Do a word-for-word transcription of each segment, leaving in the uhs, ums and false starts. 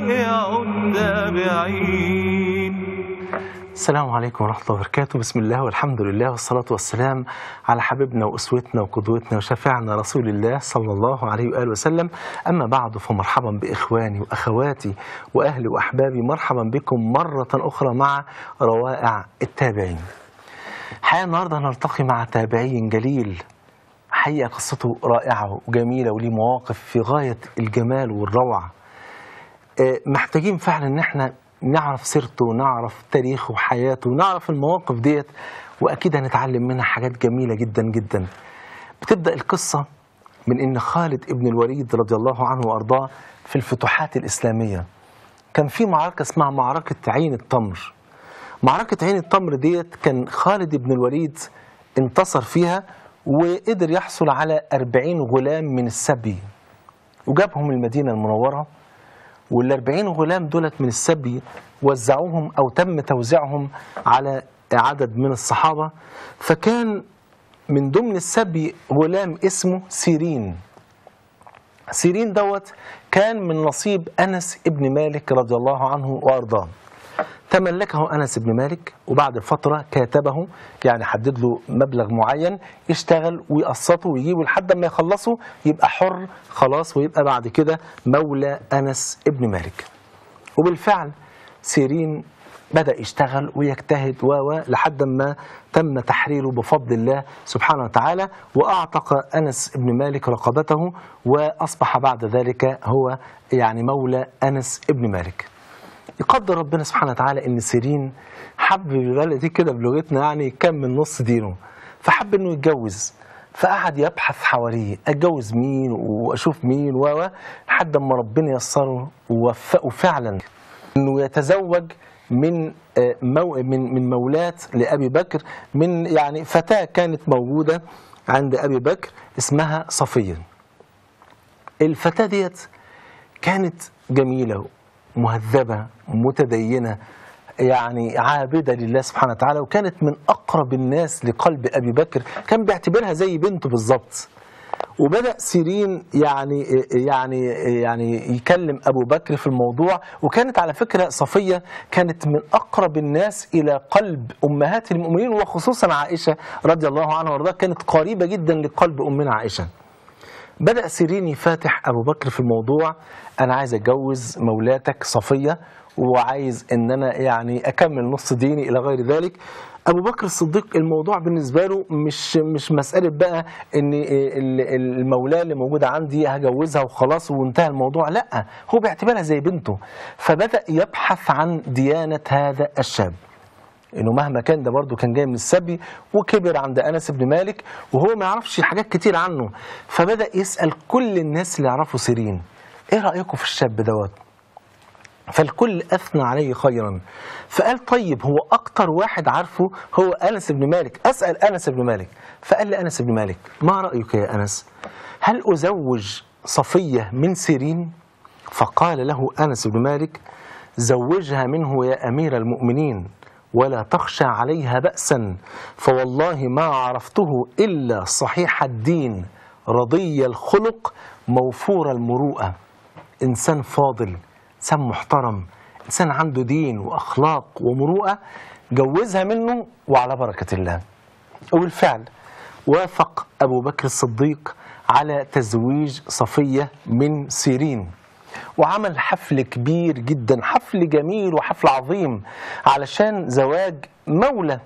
يا التابعين. السلام عليكم ورحمة الله وبركاته. بسم الله والحمد لله والصلاة والسلام على حبيبنا وأسوتنا وقدوتنا وشفيعنا رسول الله صلى الله عليه وآله وسلم. أما بعد، فمرحبا بإخواني وأخواتي وأهلي وأحبابي، مرحبا بكم مرة أخرى مع روائع التابعين. حقيقة النهاردة نلتقي مع تابعي جليل، حقيقة قصته رائعة وجميلة وليه مواقف في غاية الجمال والروعة. محتاجين فعلا ان احنا نعرف سيرته ونعرف تاريخه وحياته ونعرف المواقف ديت، واكيد هنتعلم منها حاجات جميلة جدا جدا. بتبدأ القصة من ان خالد ابن الوليد رضي الله عنه وارضاه في الفتوحات الإسلامية كان في معركة اسمها معركة عين التمر. معركة عين التمر ديت كان خالد ابن الوليد انتصر فيها وقدر يحصل على أربعين غلام من السبي وجابهم المدينة المنورة، والأربعين غلام دولت من السبي وزعوهم أو تم توزيعهم على عدد من الصحابة. فكان من ضمن السبي غلام اسمه سيرين. سيرين دوت كان من نصيب أنس ابن مالك رضي الله عنه وأرضاه. تملكه أنس بن مالك، وبعد فترة كاتبه، يعني حدد له مبلغ معين يشتغل ويقسطه ويجيبه لحد ما يخلصه يبقى حر خلاص، ويبقى بعد كده مولى أنس بن مالك. وبالفعل سيرين بدأ يشتغل ويجتهد و لحد ما تم تحريره بفضل الله سبحانه وتعالى، وأعتق أنس بن مالك رقبته، وأصبح بعد ذلك هو يعني مولى أنس بن مالك. يقدر ربنا سبحانه وتعالى ان سيرين حب ببلدي كده بلغتنا يعني كم من نص دينه، فحب انه يتجوز، فقعد يبحث حواليه اتجوز مين واشوف مين و لحد ما ربنا يسره ووفقه فعلا انه يتزوج من مو من من مولات لابي بكر، من يعني فتاه كانت موجوده عند ابي بكر اسمها صفيه. الفتاه ديت كانت جميله مهذبة متدينة، يعني عابدة لله سبحانه وتعالى، وكانت من أقرب الناس لقلب أبي بكر، كان بيعتبرها زي بنته بالظبط. وبدأ سيرين يعني يعني يعني يكلم أبو بكر في الموضوع. وكانت على فكرة صفية كانت من أقرب الناس إلى قلب أمهات المؤمنين، وخصوصا عائشة رضي الله عنها وارضاها، كانت قريبة جدا لقلب أمنا عائشة. بدأ سيرين يفاتح أبو بكر في الموضوع، أنا عايز أتجوز مولاتك صفية، وعايز أن أنا يعني أكمل نص ديني إلى غير ذلك. أبو بكر الصديق الموضوع بالنسبة له مش مش مسألة بقى أن المولاة اللي موجودة عندي هجوزها وخلاص وانتهى الموضوع، لا، هو بيعتبرها زي بنته. فبدأ يبحث عن ديانة هذا الشاب، انه مهما كان ده برضه كان جاي من السبي وكبر عند انس بن مالك وهو ما يعرفش حاجات كتير عنه. فبدأ يسأل كل الناس اللي يعرفوا سيرين، ايه رأيكم في الشاب دوت؟ فالكل اثنى عليه خيرا. فقال طيب هو اكتر واحد عارفه هو انس بن مالك، اسأل انس بن مالك. فقال لانس بن مالك ما رأيك يا انس، هل ازوج صفية من سيرين؟ فقال له انس بن مالك زوجها منه يا امير المؤمنين، ولا تخشى عليها بأسا، فوالله ما عرفته إلا صحيح الدين رضي الخلق موفور المروءة. إنسان فاضل، إنسان محترم، إنسان عنده دين وأخلاق ومروءة، جوزها منه وعلى بركة الله. وبالفعل وافق أبو بكر الصديق على تزويج صفية من سيرين، وعمل حفل كبير جدا، حفل جميل وحفل عظيم علشان زواج مولى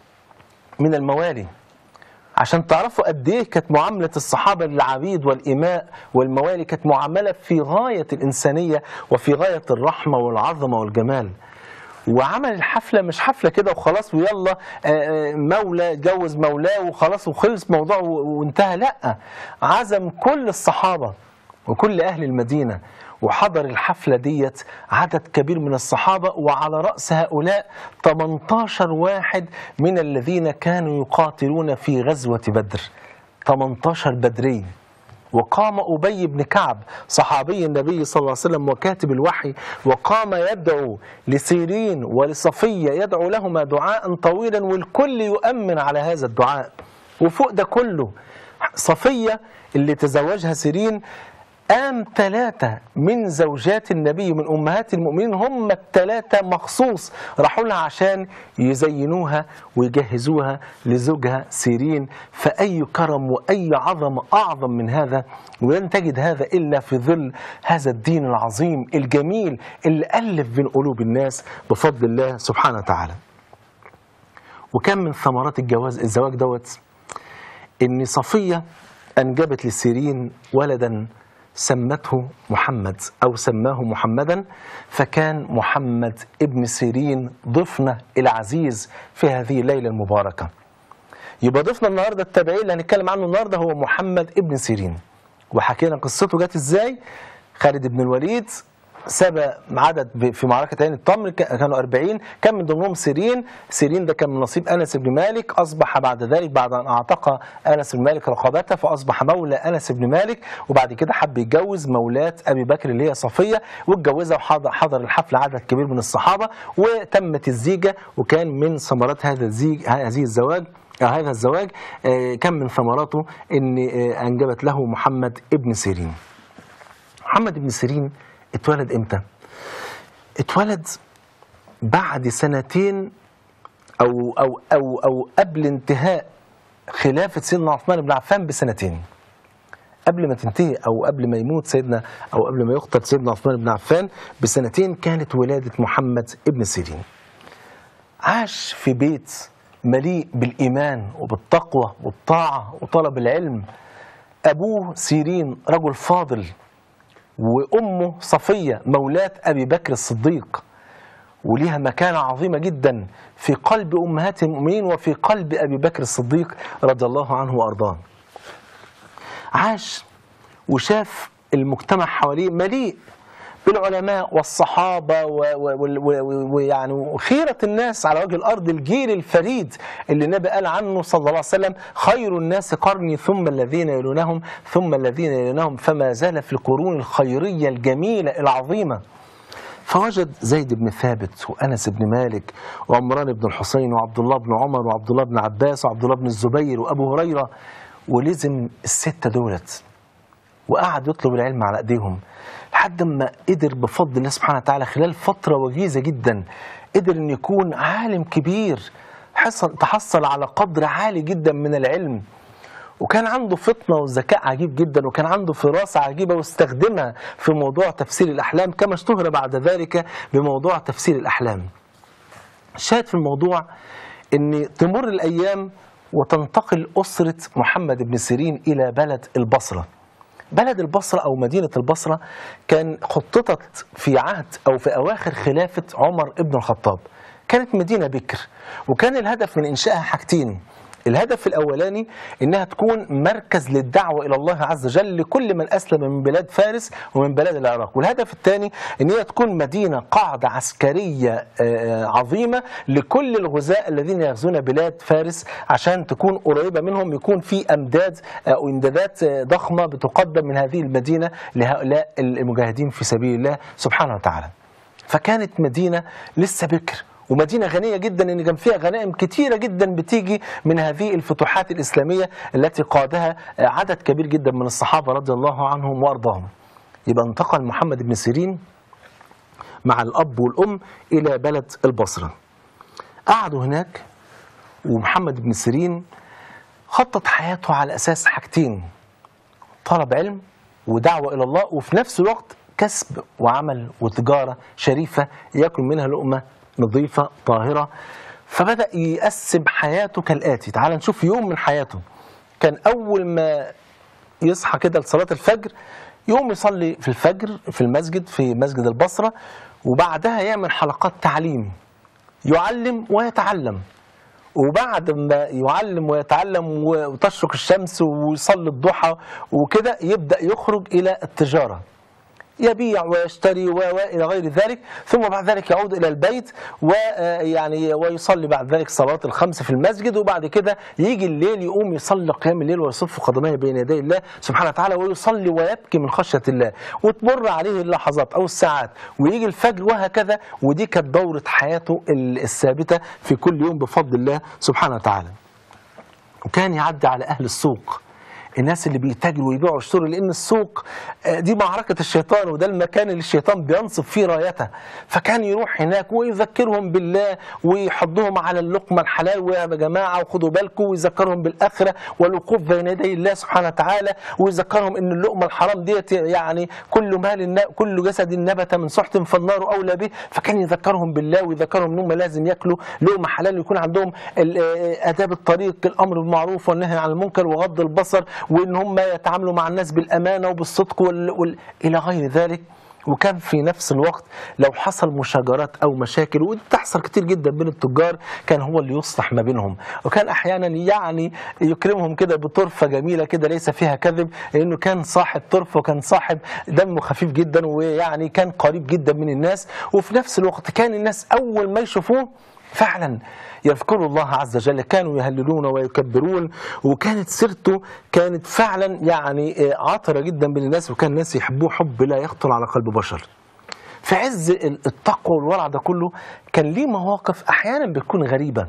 من الموالي. عشان تعرفوا قد ايه كانت معاملة الصحابة للعبيد والإماء والموالي، كانت معاملة في غاية الإنسانية وفي غاية الرحمة والعظمة والجمال. وعمل الحفلة مش حفلة كده وخلاص ويلا مولى جوز مولاه وخلاص وخلص موضوع وانتهى، لا، عزم كل الصحابة وكل أهل المدينة، وحضر الحفلة ديت عدد كبير من الصحابة، وعلى رأس هؤلاء ثمانية عشر واحد من الذين كانوا يقاتلون في غزوة بدر، ثمانية عشر بدري. وقام أبي بن كعب صحابي النبي صلى الله عليه وسلم وكاتب الوحي، وقام يدعو لسيرين ولصفية، يدعو لهما دعاء طويلا، والكل يؤمن على هذا الدعاء. وفوق ده كله صفية اللي تزوجها سيرين قام ثلاثة من زوجات النبي من أمهات المؤمنين هم الثلاثة مخصوص راحوا لها عشان يزينوها ويجهزوها لزوجها سيرين. فأي كرم وأي عظمة أعظم من هذا، ولن تجد هذا إلا في ظل هذا الدين العظيم الجميل اللي ألف بين قلوب الناس بفضل الله سبحانه وتعالى. وكان من ثمرات الجواز الزواج دوت إن صفية أنجبت لسيرين ولدا سمته محمد أو سماه محمدا، فكان محمد ابن سيرين ضيفنا العزيز في هذه الليلة المباركة. يبقى ضيفنا النهاردة التابعي اللي هنتكلم عنه النهاردة هو محمد ابن سيرين، وحكينا قصته جت ازاي. خالد بن الوليد سبى عدد في معركة عين التمر كانوا أربعين، كان من ضمنهم سيرين. سيرين ده كان من نصيب أنس بن مالك، أصبح بعد ذلك بعد أن أعتق أنس بن مالك رقبته فأصبح مولى أنس بن مالك، وبعد كده حب يتجوز مولاة أبي بكر اللي هي صفية، واتجوزها وحضر الحفل عدد كبير من الصحابة وتمت الزيجة. وكان من ثمرات هذا الزيج هذه الزواج هذا الزواج كان من ثمراته أن أنجبت له محمد ابن سيرين. محمد ابن سيرين اتولد امتى؟ اتولد بعد سنتين او او او او قبل انتهاء خلافة سيدنا عثمان بن عفان بسنتين. قبل ما تنتهي او قبل ما يموت سيدنا او قبل ما يقتل سيدنا عثمان بن عفان بسنتين كانت ولادة محمد ابن سيرين. عاش في بيت مليء بالإيمان وبالتقوى والطاعة وطلب العلم. أبوه سيرين رجل فاضل، وأمه صفية مولاة أبي بكر الصديق، وليها مكانة عظيمة جدا في قلب أمهات المؤمنين وفي قلب أبي بكر الصديق رضي الله عنه وأرضاه. عاش وشاف المجتمع حواليه مليء بالعلماء والصحابة ويعني وخيرة الناس على وجه الأرض، الجيل الفريد اللي النبي قال عنه صلى الله عليه وسلم: خير الناس قرني ثم الذين يلونهم ثم الذين يلونهم، فما زال في القرون الخيرية الجميلة العظيمة. فوجد زيد بن ثابت وأنس بن مالك وعمران بن الحسين وعبد الله بن عمر وعبد الله بن عباس وعبد الله بن الزبير وأبو هريرة، ولزم الستة دولت وقعد يطلب العلم على أيديهم لحد ما قدر بفضل الله سبحانه وتعالى خلال فترة وجيزة جدا قدر أن يكون عالم كبير، حصل تحصل على قدر عالي جدا من العلم، وكان عنده فطنة وذكاء عجيب جدا، وكان عنده فراسة عجيبة واستخدمها في موضوع تفسير الأحلام كما اشتهر بعد ذلك بموضوع تفسير الأحلام. شاهد في الموضوع أن تمر الأيام وتنتقل أسرة محمد بن سيرين إلى بلد البصرة. بلد البصرة أو مدينة البصرة كان خططت في عهد أو في أواخر خلافة عمر بن الخطاب، كانت مدينة بكر، وكان الهدف من إنشائها حاجتين. الهدف الأولاني إنها تكون مركز للدعوة إلى الله عز وجل لكل من أسلم من بلاد فارس ومن بلاد العراق، والهدف الثاني إن هي تكون مدينة قاعدة عسكرية عظيمة لكل الغزاة الذين يغزون بلاد فارس عشان تكون قريبة منهم، يكون في أمداد أو إمدادات ضخمة بتقدم من هذه المدينة لهؤلاء المجاهدين في سبيل الله سبحانه وتعالى. فكانت مدينة لسه بكر ومدينة غنية جدا، ان كان فيها غنائم كتيرة جدا بتيجي من هذه الفتوحات الإسلامية التي قادها عدد كبير جدا من الصحابة رضي الله عنهم وأرضاهم. يبقى انتقل محمد بن سيرين مع الأب والأم إلى بلد البصرة. قعدوا هناك، ومحمد بن سيرين خطط حياته على أساس حاجتين: طلب علم ودعوة إلى الله، وفي نفس الوقت كسب وعمل وتجارة شريفة يأكل منها لقمة نظيفة طاهرة. فبدأ يقسم حياته كالآتي. تعال نشوف يوم من حياته. كان أول ما يصحى كده لصلاة الفجر يوم يصلي في الفجر في المسجد في مسجد البصرة، وبعدها يعمل حلقات تعليم، يعلم ويتعلم، وبعد ما يعلم ويتعلم وتشرق الشمس ويصلي الضحى وكده يبدأ يخرج إلى التجارة، يبيع ويشتري وإلى غير ذلك، ثم بعد ذلك يعود إلى البيت ويعني ويصلي بعد ذلك صلاة الخمس في المسجد، وبعد كده يجي الليل يقوم يصلي قيام الليل ويصف قدميه بين يدي الله سبحانه وتعالى ويصلي ويبكي من خشية الله، وتمر عليه اللحظات أو الساعات ويجي الفجر وهكذا. ودي كانت دورة حياته الثابتة في كل يوم بفضل الله سبحانه وتعالى. وكان يعدي على أهل السوق الناس اللي بيتاجروا ويبيعوا ويشتروا، لأن السوق دي معركة الشيطان، وده المكان اللي الشيطان بينصب فيه رايته. فكان يروح هناك ويذكرهم بالله ويحضهم على اللقمة الحلال، ويا جماعة وخدوا بالكم، ويذكرهم بالآخرة والوقوف بين يدي الله سبحانه وتعالى، ويذكرهم إن اللقمة الحرام ديت يعني كل مال كل جسد نبت من سحت فالنار أولى به. فكان يذكرهم بالله ويذكرهم إنهم لازم ياكلوا لقمة حلال، ويكون عندهم آداب الطريق، الأمر بالمعروف والنهي عن المنكر وغض البصر، وإن هم يتعاملوا مع الناس بالأمانة وبالصدق وال... وال... إلى غير ذلك. وكان في نفس الوقت لو حصل مشاجرات أو مشاكل، ودي بتحصل كتير جدا بين التجار، كان هو اللي يصلح ما بينهم. وكان أحيانا يعني يكرمهم كده بطرفة جميلة كده ليس فيها كذب، لأنه كان صاحب طرف وكان صاحب دمه خفيف جدا، ويعني كان قريب جدا من الناس. وفي نفس الوقت كان الناس أول ما يشوفوه فعلا يذكروا الله عز وجل، كانوا يهللون ويكبرون، وكانت سيرته كانت فعلا يعني عطرة جدا بين الناس، وكان الناس يحبوه حب لا يخطر على قلب بشر. في عز التقوى والورع ده كله كان ليه مواقف أحيانا بتكون غريبة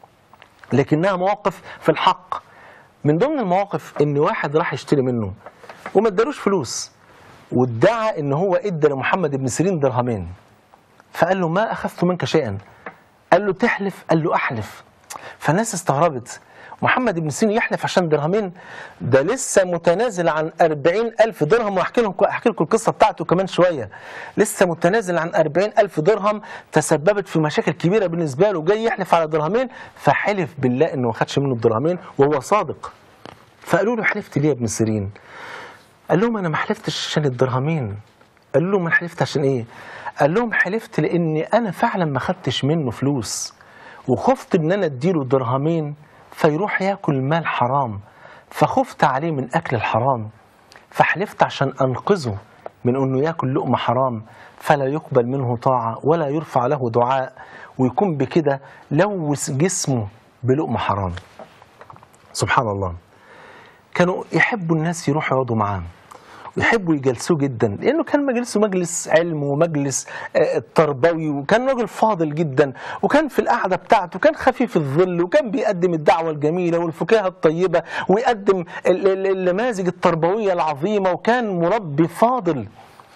لكنها مواقف في الحق. من ضمن المواقف إن واحد راح يشتري منه وما ادالوش فلوس، وادعى إن هو ادى لمحمد بن سيرين درهمين، فقال له ما أخذت منك شيئا. قال له تحلف؟ قال له أحلف. فالناس استغربت، محمد بن سيرين يحلف عشان درهمين؟ ده لسه متنازل عن أربعين ألف درهم، وأحكي لكم أحكي لكم القصة بتاعته كمان شوية. لسه متنازل عن أربعين ألف درهم تسببت في مشاكل كبيرة بالنسبة له، جاي يحلف على درهمين، فحلف بالله إنه ما خدش منه الدرهمين وهو صادق. فقالوا له حلفت ليه يا ابن سيرين؟ قال لهم أنا ما حلفتش عشان الدرهمين. قالوا له ما حلفت عشان إيه؟ قال لهم حلفت لأني أنا فعلا ما خدتش منه فلوس، وخفت إن أنا أديله درهمين فيروح يأكل مال حرام، فخفت عليه من أكل الحرام، فحلفت عشان أنقذه من أنه يأكل لقمة حرام فلا يقبل منه طاعة ولا يرفع له دعاء، ويكون بكده لوث جسمه بلقمة حرام. سبحان الله. كانوا يحبوا الناس يروحوا يقعدوا معاه ويحبوا يجلسوه جدا، لأنه كان مجلسه مجلس علم ومجلس تربوي، وكان راجل فاضل جدا، وكان في القعدة بتاعته كان خفيف الظل، وكان بيقدم الدعوة الجميلة والفكاهة الطيبة، ويقدم النماذج التربوية العظيمة، وكان مربي فاضل.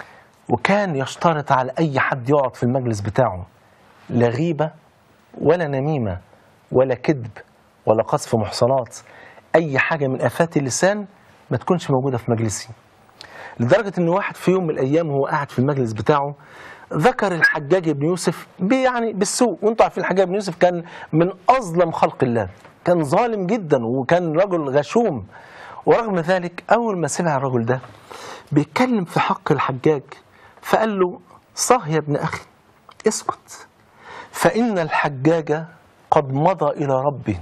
وكان يشترط على أي حد يقعد في المجلس بتاعه لا غيبة ولا نميمة ولا كذب ولا قذف محصنات، أي حاجة من آفات اللسان ما تكونش موجودة في مجلسي. لدرجة أن واحد في يوم من الأيام وهو قاعد في المجلس بتاعه ذكر الحجاج بن يوسف يعني بالسوء، وانتوا عارفين الحجاج بن يوسف كان من أظلم خلق الله، كان ظالم جدا وكان رجل غشوم. ورغم ذلك أول ما سمع الرجل ده بيتكلم في حق الحجاج فقال له صح يا ابن أخي اسكت، فإن الحجاج قد مضى إلى ربه،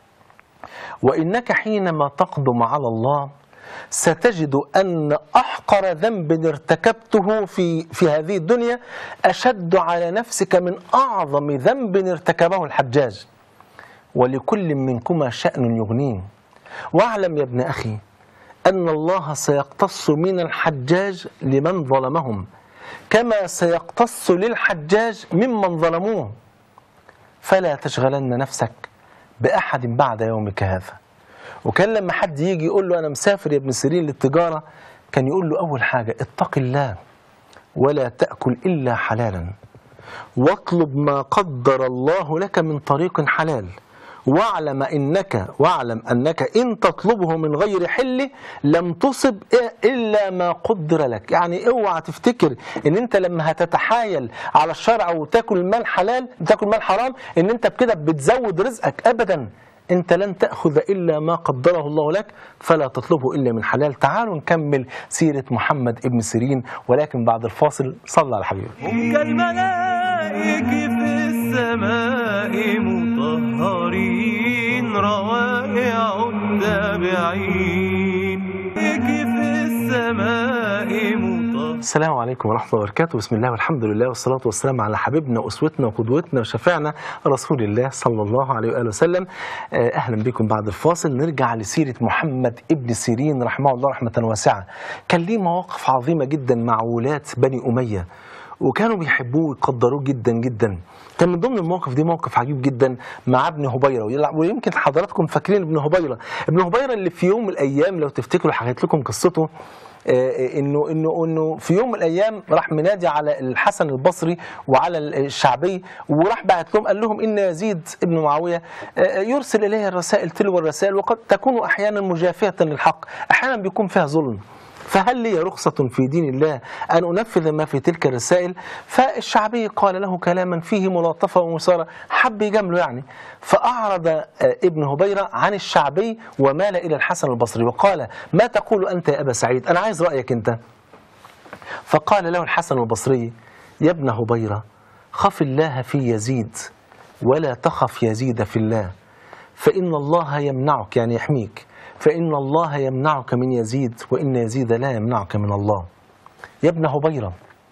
وإنك حينما تقدم على الله ستجد أن أحقر ذنب ارتكبته في في هذه الدنيا أشد على نفسك من أعظم ذنب ارتكبه الحجاج، ولكل منكما شأن يغنيه. واعلم يا ابن أخي أن الله سيقتص من الحجاج لمن ظلمهم كما سيقتص للحجاج ممن ظلموه، فلا تشغلن نفسك بأحد بعد يومك هذا. وكان لما حد يجي يقول له أنا مسافر يا ابن سيرين للتجارة، كان يقول له أول حاجة اتق الله ولا تأكل إلا حلالا، واطلب ما قدر الله لك من طريق حلال، واعلم إنك واعلم أنك إن تطلبه من غير حل لم تصب إلا ما قدر لك. يعني اوعى تفتكر إن أنت لما هتتحايل على الشرع وتاكل مال حلال تاكل مال حرام إن أنت بكده بتزود رزقك، أبدا. أنت لن تأخذ إلا ما قدره الله لك، فلا تطلبه إلا من حلال. تعالوا نكمل سيرة محمد ابن سيرين، ولكن بعد الفاصل صلى على حبيبه. هم كالملائك في السماء مطهرين روائع التابعين في السماء مطهرين. السلام عليكم ورحمة الله وبركاته. بسم الله والحمد لله والصلاة والسلام على حبيبنا وأسوتنا وقدوتنا وشفيعنا رسول الله صلى الله عليه وآله وسلم. أهلا بكم بعد الفاصل. نرجع لسيرة محمد ابن سيرين رحمه الله رحمة واسعة. كان ليه مواقف عظيمة جدا مع ولاة بني أمية، وكانوا بيحبوه ويقدروه جدا جدا. كان من ضمن المواقف دي موقف عجيب جدا مع ابن هبيرة، ويمكن حضراتكم فاكرين ابن هبيرة. ابن هبيرة اللي في يوم من الأيام لو تفتكروا حكيت لكم قصته، انه انه انه في يوم من الايام راح منادي على الحسن البصري وعلى الشعبي، وراح بعت لهم قال لهم ان يزيد ابن معاويه يرسل اليه الرسائل تلو الرسائل، وقد تكون احيانا مجافيه للحق، احيانا بيكون فيها ظلم، فهل لي رخصة في دين الله أن أنفذ ما في تلك الرسائل؟ فالشعبي قال له كلاما فيه ملاطفة ومسارة، حب يجامله يعني. فأعرض ابن هبيرة عن الشعبي ومال إلى الحسن البصري وقال: ما تقول أنت يا أبا سعيد؟ أنا عايز رأيك أنت. فقال له الحسن البصري: يا ابن هبيرة، خف الله في يزيد ولا تخف يزيد في الله، فإن الله يمنعك، يعني يحميك، فإن الله يمنعك من يزيد وإن يزيد لا يمنعك من الله. يا ابن هبيرة،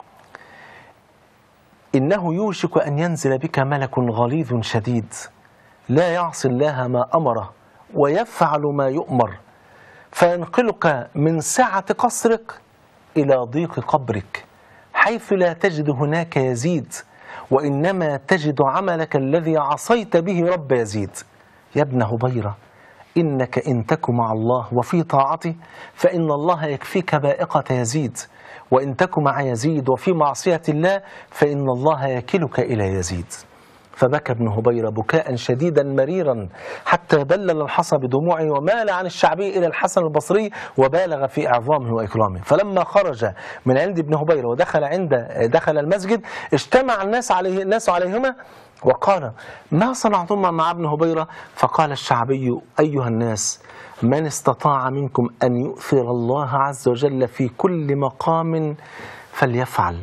إنه يوشك أن ينزل بك ملك غليظ شديد لا يعصي الله ما أمره ويفعل ما يؤمر، فينقلك من سعة قصرك إلى ضيق قبرك، حيث لا تجد هناك يزيد، وإنما تجد عملك الذي عصيت به رب يزيد. يا ابن هبيرة، إنك إن تك مع الله وفي طاعته فإن الله يكفيك بائقة يزيد، وإن تك مع يزيد وفي معصية الله فإن الله يكلك إلى يزيد. فبكى ابن هبيرة بكاء شديدا مريرا حتى بلل الحصى بدموعه، ومال عن الشعبي إلى الحسن البصري وبالغ في إعظامه وإكرامه. فلما خرج من عند ابن هبيرة ودخل عند دخل المسجد، اجتمع الناس عليه الناس عليهما وقال: ما صنعتما مع ابن هبيرة؟ فقال الشعبي: أيها الناس، من استطاع منكم أن يؤثر الله عز وجل في كل مقام فليفعل.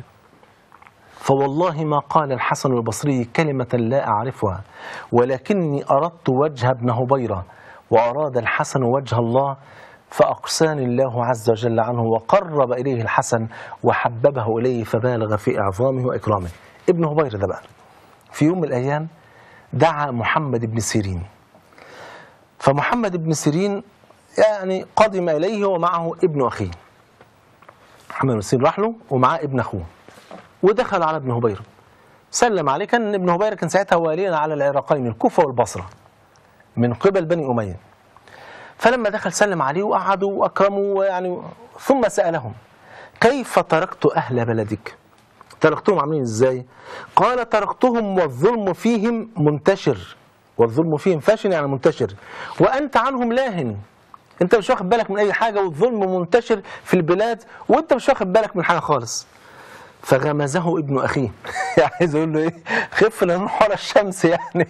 فوالله ما قال الحسن البصري كلمة لا أعرفها، ولكني أردت وجه ابن هبيرة وأراد الحسن وجه الله، فأقساني الله عز وجل عنه وقرب إليه الحسن وحببه إليه، فبالغ في إعظامه وإكرامه. ابن هبيرة ده بقى في يوم من الأيام دعا محمد بن سيرين، فمحمد بن سيرين يعني قدم إليه ومعه ابن أخيه. محمد بن سيرين راح له ومعاه ابن أخوه، ودخل على ابن هبيرة سلم عليه. كان ابن هبيرة كان ساعتها واليا على العراقين الكوفة والبصرة من قبل بني أمية. فلما دخل سلم عليه وقعدوا وأكرموا يعني، ثم سألهم: كيف تركت أهل بلدك؟ تركتهم عاملين ازاي؟ قال: تركتهم والظلم فيهم منتشر، والظلم فيهم فاشن يعني منتشر، وأنت عنهم لاهن، انت مش واخد بالك من أي حاجة، والظلم منتشر في البلاد وانت مش واخد بالك من حاجة خالص. فغمزه ابن أخيه عايز يقول له ايه؟ خف لنروح ورا الشمس يعني.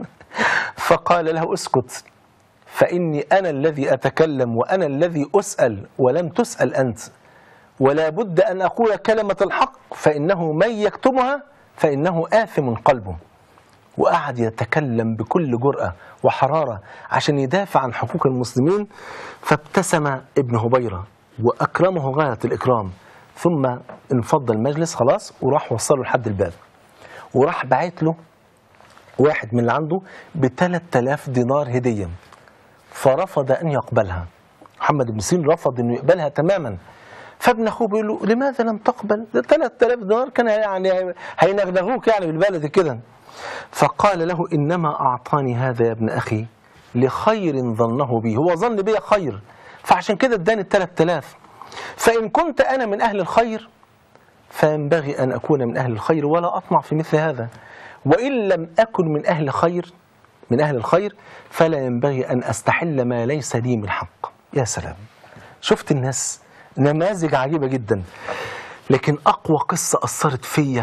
فقال له: اسكت، فإني أنا الذي أتكلم وأنا الذي أسأل ولم تسأل أنت، ولا بد أن أقول كلمة الحق، فإنه من يكتمها فإنه آثم قلبه. وقعد يتكلم بكل جرأة وحرارة عشان يدافع عن حقوق المسلمين. فابتسم ابن هبيرة وأكرمه غاية الإكرام، ثم انفض المجلس خلاص وراح وصله لحد الباب، وراح بعت له واحد من اللي عنده بثلاث آلاف دينار هدية، فرفض أن يقبلها. محمد بن سيرين رفض أنه يقبلها تماما. فابن أخوه بيقول له: لماذا لم تقبل؟ ده ثلاث آلاف دينار كان يعني هينغنغوك يعني بالبلد كده. فقال له: إنما أعطاني هذا يا ابن أخي لخير ظنه بي، هو ظن بي خير، فعشان كده اداني الثلاث آلاف. فإن كنت أنا من أهل الخير فينبغي أن أكون من أهل الخير ولا أطمع في مثل هذا، وإن لم أكن من أهل خير من أهل الخير فلا ينبغي أن أستحل ما ليس لي من حق. يا سلام، شفت الناس، نماذج عجيبة جدا. لكن أقوى قصة أثرت فيا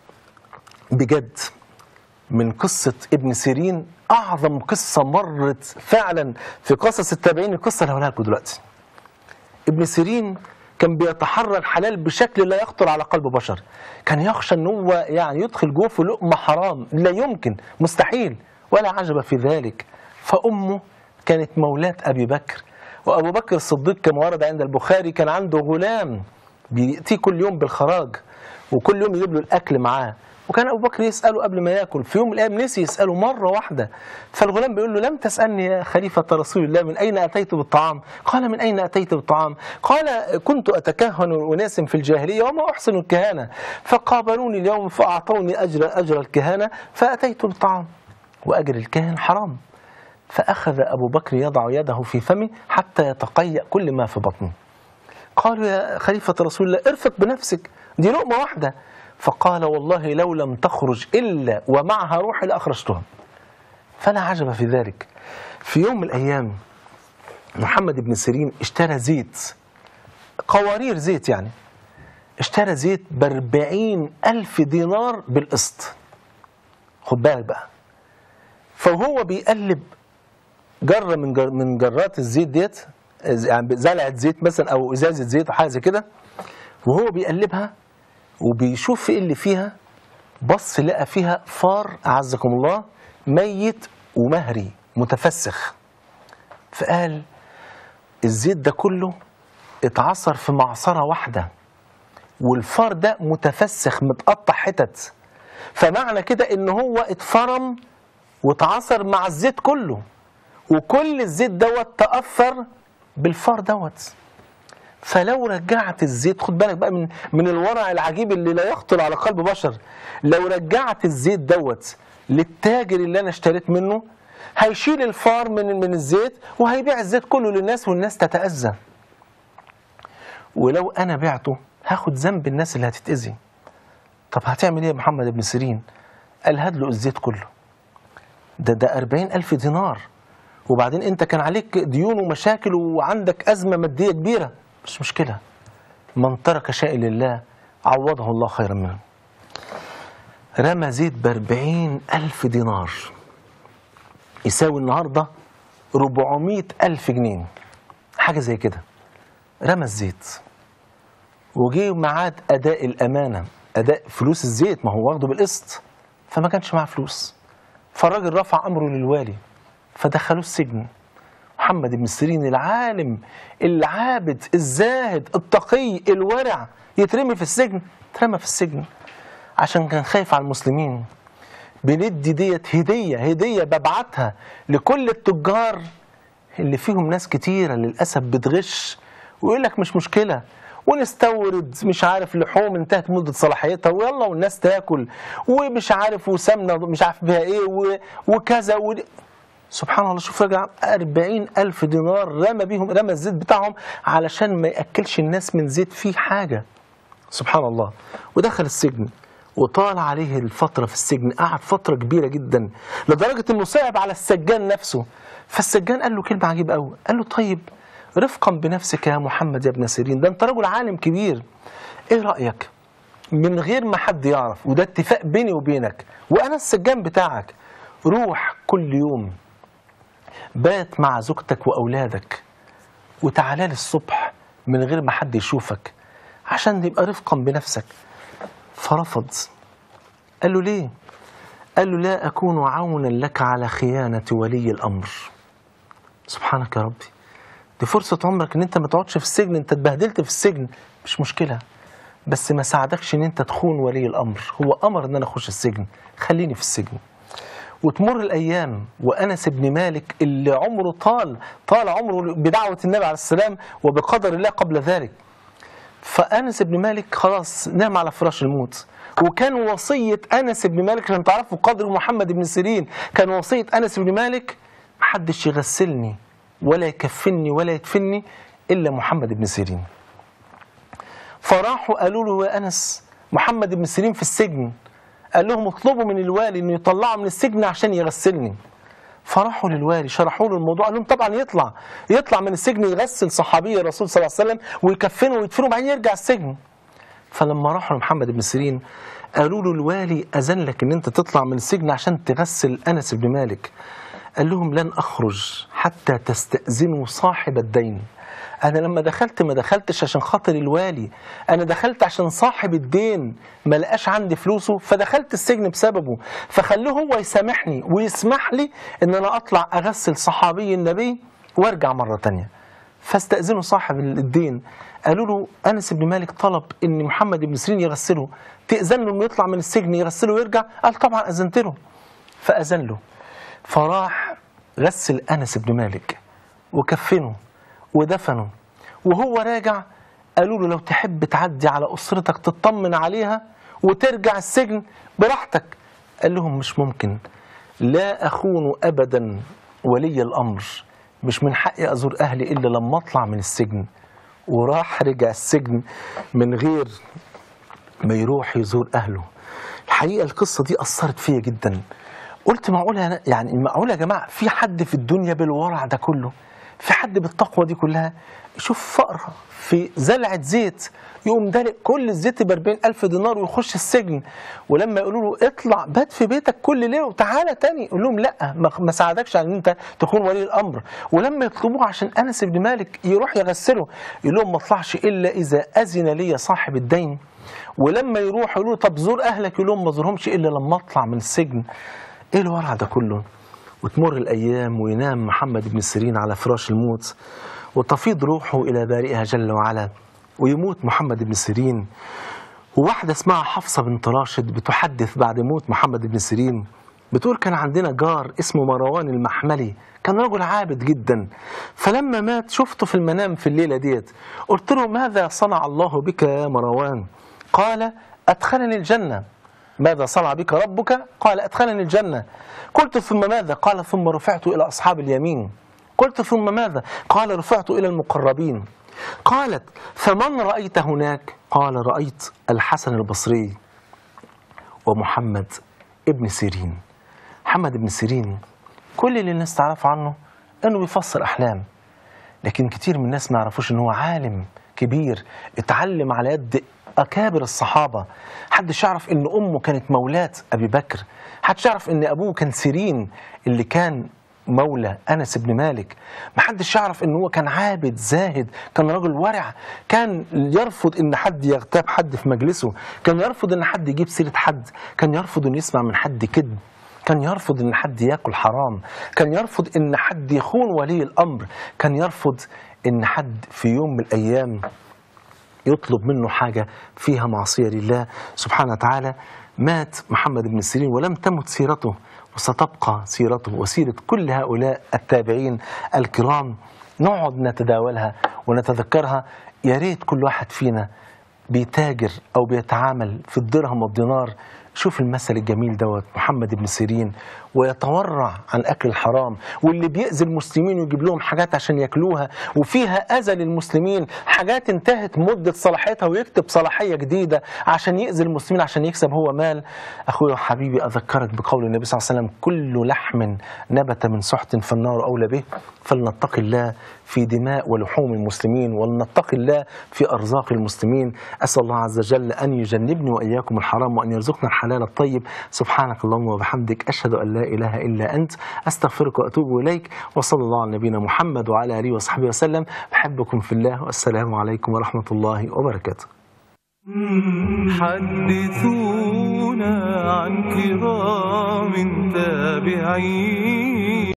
بجد من قصة ابن سيرين، أعظم قصة مرت فعلا في قصص التابعين، القصة اللي هقولها لكم دلوقتي. ابن سيرين كان بيتحرى الحلال بشكل لا يخطر على قلب بشر، كان يخشى ان هو يعني يدخل جوفه لقمة حرام، لا يمكن، مستحيل، ولا عجب في ذلك. فأمه كانت مولاة أبي بكر، وأبو بكر الصديق كما ورد عند البخاري كان عنده غلام بيأتيه كل يوم بالخراج، وكل يوم يجيب له الأكل معاه. وكان أبو بكر يسأله قبل ما يأكل، في يوم من الأيام نسي يسأله مرة واحدة، فالغلام بيقول له: لم تسألني يا خليفة رسول الله من أين أتيت بالطعام؟ قال: من أين أتيت بالطعام؟ قال: كنت أتكهن أناس في الجاهلية وما أحسن الكهانة، فقابلوني اليوم فأعطوني أجر أجر الكهانة فأتيت بالطعام، وأجر الكاهن حرام. فأخذ أبو بكر يضع يده في فمه حتى يتقيأ كل ما في بطنه. قالوا: يا خليفة رسول الله ارفق بنفسك، دي لقمة واحدة. فقال: والله لو لم تخرج إلا ومعها روحي لأخرجتها. فلا عجب في ذلك. في يوم من الأيام محمد بن سيرين اشترى زيت، قوارير زيت يعني، اشترى زيت بأربعين ألف دينار بالقسط. خد بالك بقى. فهو بيقلب جرة من جر من جرات الزيت ديت، يعني زلعة زيت مثلا أو إزازة زيت أو حاجة زي كده، وهو بيقلبها وبيشوف ايه اللي فيها، بص لقى فيها فار أعزكم الله ميت ومهري متفسخ. فقال: الزيت ده كله اتعصر في معصرة واحدة، والفار ده متفسخ متقطع حتت، فمعنى كده ان هو اتفرم واتعصر مع الزيت كله، وكل الزيت دوت تأثر بالفار دوت. فلو رجعت الزيت، خد بالك بقى من من الورع العجيب اللي لا يخطر على قلب بشر، لو رجعت الزيت دوت للتاجر اللي انا اشتريت منه، هيشيل الفار من من الزيت وهيبيع الزيت كله للناس والناس تتأذى. ولو انا بعته هاخد ذنب الناس اللي هتتأذي. طب هتعمل ايه يا محمد بن سيرين؟ قال: هات له الزيت كله. ده ده أربعين ألف دينار، وبعدين انت كان عليك ديون ومشاكل وعندك أزمة مادية كبيرة، مش مشكلة. من ترك شيء لله عوضه الله خيرا منه. رمى زيت بأربعين ألف دينار، يساوي النهاردة ربعمائة ألف جنيه، حاجة زي كده. رمى الزيت وجي معاد أداء الأمانة، أداء فلوس الزيت، ما هو واخده بالقسط، فما كانش معاه فلوس. فالراجل رفع أمره للوالي فدخلوه السجن. محمد بن سيرين العالم العابد الزاهد التقي الورع يترمي في السجن؟ اترمى في السجن عشان كان خايف على المسلمين. بندي ديت هدية هدية ببعتها لكل التجار اللي فيهم ناس كتيرة للأسف بتغش ويقول لك مش مشكلة ونستورد مش عارف لحوم انتهت مدة صلاحيتها ويلا والناس تاكل ومش عارف وسمنة مش عارف بها ايه وكذا و... سبحان الله. شوف رجع أربعين ألف دينار رمى بيهم، رمى الزيت بتاعهم علشان ما يأكلش الناس من زيت فيه حاجة. سبحان الله. ودخل السجن وطال عليه الفترة في السجن، قعد فترة كبيرة جدا لدرجة انه صعب على السجان نفسه. فالسجان قال له كلمة عجيبة قوي، قال له: طيب رفقا بنفسك يا محمد يا ابن سيرين، ده انت رجل عالم كبير، ايه رأيك من غير ما حد يعرف، وده اتفاق بيني وبينك وانا السجان بتاعك، روح كل يوم بات مع زوجتك وأولادك وتعالى لي الصبح من غير ما حد يشوفك عشان يبقى رفقا بنفسك. فرفض. قال له: ليه؟ قال له: لا أكون عونا لك على خيانة ولي الأمر. سبحانك يا ربي، دي فرصة عمرك ان انت ما تقعدش في السجن، انت اتبهدلت في السجن مش مشكلة، بس ما ساعدكش ان انت تخون ولي الأمر. هو أمر ان انا اخش السجن، خليني في السجن. وتمر الأيام وأنس بن مالك اللي عمره طال طال عمره بدعوة النبي عليه السلام وبقدر الله قبل ذلك. فأنس بن مالك خلاص نام على فراش الموت، وكان وصية أنس بن مالك عشان تعرفوا قدر محمد بن سيرين، كان وصية أنس بن مالك: محدش يغسلني ولا يكفني ولا يدفني إلا محمد بن سيرين. فراحوا قالوا له: يا أنس محمد بن سيرين في السجن. قال لهم: اطلبوا من الوالي انه يطلعه من السجن عشان يغسلني. فراحوا للوالي شرحوا له الموضوع، قال لهم: طبعا يطلع يطلع من السجن يغسل صحابي الرسول صلى الله عليه وسلم ويكفنه ويدفنه وبعدين يرجع السجن. فلما راحوا لمحمد بن سيرين قالوا له: الوالي أذن لك ان انت تطلع من السجن عشان تغسل أنس بن مالك. قال لهم: لن أخرج حتى تستأذنوا صاحب الدين. أنا لما دخلت ما دخلتش عشان خاطر الوالي، أنا دخلت عشان صاحب الدين ما لقاش عندي فلوسه فدخلت السجن بسببه، فخلوه هو يسامحني ويسمح لي إن أنا أطلع أغسل صحابي النبي وأرجع مرة تانية. فاستأذنوا صاحب الدين. قالوا له أنس بن مالك طلب إن محمد بن سيرين يغسله، تأذن له إنه يطلع من السجن يغسله ويرجع؟ قال طبعا أذنت له. فأذن له، فراح غسل أنس بن مالك وكفنه ودفنه. وهو راجع قالوا له لو تحب تعدي على أسرتك تطمن عليها وترجع السجن براحتك. قال لهم مش ممكن، لا أخون أبدا ولي الأمر، مش من حقي أزور أهلي إلا لما أطلع من السجن. وراح رجع السجن من غير ما يروح يزور أهله. الحقيقة القصة دي أثرت فيا جدا. قلت معقولة يعني معقولة يا جماعة في حد في الدنيا بالورع ده كله؟ في حد بالتقوى دي كلها؟ شوف فقرة في زلعة زيت يقوم دلق كل الزيت بأربعين ألف دينار ويخش السجن. ولما يقولوا له اطلع بات في بيتك كل ليلة وتعالى تاني، يقول لهم لا ما ساعدكش على ان انت تكون ولي الامر. ولما يطلبوه عشان انس بن مالك يروح يغسله يقول لهم ما اطلعش الا اذا اذن لي صاحب الدين. ولما يروح يقولوا له طب زور اهلك، يقول لهم ما زورهمش الا لما اطلع من السجن. ايه الورع ده كله؟ وتمر الايام وينام محمد بن سيرين على فراش الموت وتفيض روحه الى بارئها جل وعلا، ويموت محمد بن سيرين. وواحدة اسمها حفصة بنت راشد بتحدث بعد موت محمد بن سيرين، بتقول كان عندنا جار اسمه مروان المحملي، كان رجل عابد جدا. فلما مات شفته في المنام في الليلة ديت، قلت له ماذا صنع الله بك يا مروان؟ قال أدخلني الجنة. ماذا صنع بك ربك؟ قال أدخلني الجنة. قلت ثم ماذا؟ قال ثم رفعت إلى أصحاب اليمين. قلت ثم ماذا؟ قال رفعت إلى المقربين. قالت فمن رأيت هناك؟ قال رأيت الحسن البصري ومحمد ابن سيرين. محمد ابن سيرين كل اللي الناس تعرف عنه انه بيفسر احلام، لكن كتير من الناس ما يعرفوش انه هو عالم كبير اتعلم على يد اكابر الصحابه. حدش يعرف ان امه كانت مولاة ابي بكر، حدش يعرف ان ابوه كان سيرين اللي كان مولى أنس بن مالك، محدش يعرف ان هو كان عابد زاهد، كان رجل ورع، كان يرفض ان حد يغتاب حد في مجلسه، كان يرفض ان حد يجيب سيرة حد، كان يرفض ان يسمع من حد كذب، كان يرفض ان حد ياكل حرام، كان يرفض ان حد يخون ولي الامر، كان يرفض ان حد في يوم من الايام يطلب منه حاجة فيها معصية لله سبحانه وتعالى. مات محمد بن سيرين ولم تمت سيرته، وستبقى سيرته وسيرة كل هؤلاء التابعين الكرام نقعد نتداولها ونتذكرها. يا ريت كل واحد فينا بيتاجر أو بيتعامل في الدرهم والدينار شوف المثل الجميل دوت محمد بن سيرين، ويتورع عن أكل الحرام، واللي بيأذي المسلمين ويجيب لهم حاجات عشان يأكلوها وفيها أذى للمسلمين، حاجات انتهت مدة صلاحيتها ويكتب صلاحية جديدة عشان يأذي المسلمين عشان يكسب هو مال. أخويا وحبيبي أذكرك بقول النبي صلى الله عليه وسلم كل لحم نبت من سحت فالنار أولى به، فلنتقي الله في دماء ولحوم المسلمين ولنتقي الله في أرزاق المسلمين. أسأل الله عز وجل أن يجنبني وإياكم الحرام وأن يرزقنا الحلال الطيب. سبحانك اللهم وبحمدك أشهد أن لا إله إلا أنت أستغفرك وأتوب إليك، وصلى الله على نبينا محمد وعلى آله وصحبه وسلم. بحبكم في الله والسلام عليكم ورحمة الله وبركاته. حدثونا عن كرام تابعين